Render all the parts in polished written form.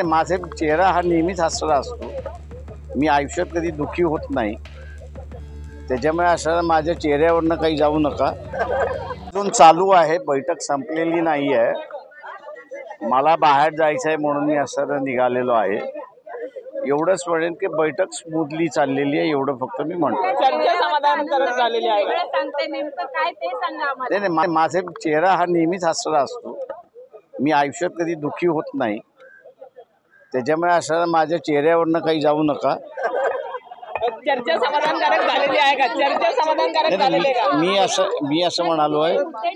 नाही, माझे चेहरा हा नेहमीच हसरा असतो. मी आयुष्यात कधी दुःखी होत नाही. त्याच्यामुळे असं माझ्या चेहऱ्यावरनं काही जाऊ नका. अजून चालू आहे, बैठक संपलेली नाही आहे. मला बाहेर जायचं आहे म्हणून मी असं निघालेलो आहे. एवढंच म्हणेन की बैठक स्मूथली चाललेली आहे, एवढं फक्त मी म्हणतो. चर्चा समाधानकारक झालेली आहे. नाही, माझे चेहरा हा नेहमीच हसरा असतो. मी आयुष्यात कधी दुःखी होत नाही. त्याच्यामुळे असं माझ्या चेहऱ्यावरनं काही जाऊ नका. चर्चा समाधानकारक झालेली आहे का? चर्चा समाधानकारक झालेली आहे का? मी असं म्हणालो आहे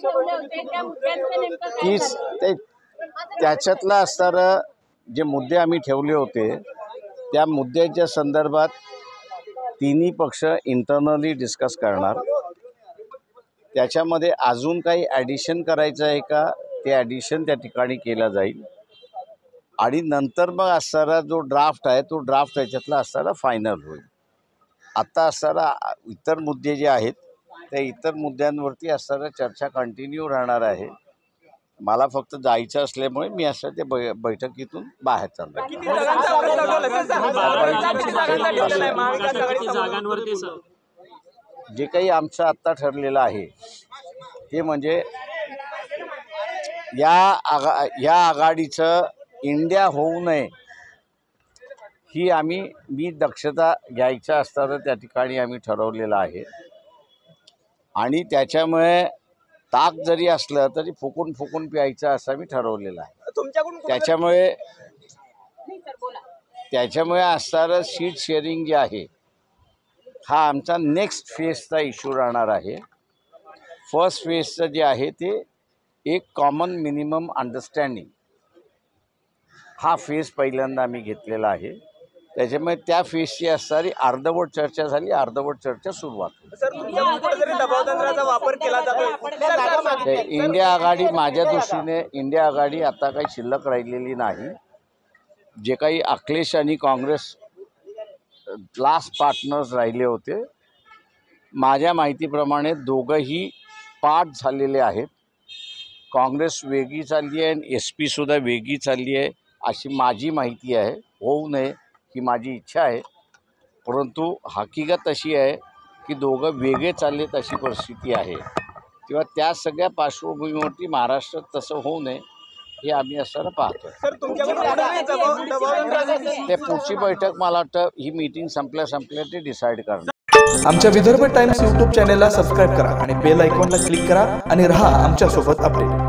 की त्याच्यातला असणारं जे मुद्दे आम्ही ठेवले होते त्या मुद्द्याच्या संदर्भात तिन्ही पक्ष इंटरनली डिस्कस करणार. त्याच्यामध्ये अजून काही ॲडिशन करायचं आहे का, ते ॲडिशन त्या ठिकाणी केलं जाईल. आणि नंतर मग असणारा जो ड्राफ्ट आहे तो ड्राफ्ट त्याच्यातला असणारा फायनल होईल. आत्ता असणारा इतर मुद्दे जे आहेत त्या इतर मुद्द्यांवरती असणारा चर्चा कंटिन्यू राहणार आहे. मला फक्त जायचं असल्यामुळे मी असं ते बैठकीतून बाहेर चाललो. जे काही आमचं आत्ता ठरलेलं आहे ते म्हणजे या आघाडीचं इंडिया होऊ नये ही मी दक्षता घ्यायचं असताना त्या ठिकाणी आम्ही ठरवलेलं आहे. आणि त्याच्यामुळे ताक जरी असलं तरी फुकून फुकून प्यायचं असं मी ठरवलेलं आहे. त्याच्यामुळे असणारं सीट शेअरिंग जे आहे हा आमचा नेक्स्ट फेजचा इश्यू राहणार आहे. फर्स्ट फेजचं जे आहे ते एक कॉमन मिनिमम अंडरस्टँडिंग हा फेज पहिल्यांदा आम्ही घेतलेला आहे. त्याच्यामुळे त्या फेजची असणारी अर्धवट चर्चा झाली, अर्धवट चर्चा सुरुवात. इंडिया आघाडी माझ्या दृष्टीने इंडिया आघाडी आता काही शिल्लक राहिलेली नाही. जे काही अखिलेश आणि काँग्रेस लास्ट पार्टनर्स राहिले होते, माझ्या माहितीप्रमाणे दोघंही पार्ट झालेले आहेत. काँग्रेस वेगळी चालली आहे आणि SP सुद्धा वेगळी चालली आहे अशी माझी माहिती आहे. होऊ नये ही माझी इच्छा आहे, परंतु हकीकत अशी आहे की दोघं वेगळे चाललेत अशी परिस्थिती आहे. तेव्हा त्या सगळ्या पार्श्वभूमीवरती महाराष्ट्रात तसं होऊ नये हे आम्ही असताना पाहतो. ते पुढची बैठक मला वाटतं ही मीटिंग संपल्या ते डिसाईड करणार. आमच्या विदर्भ टाइम्स YouTube चॅनेलला सबस्क्राईब करा आणि बेल आयकॉनला क्लिक करा आणि रहा आमच्यासोबत अपडेट.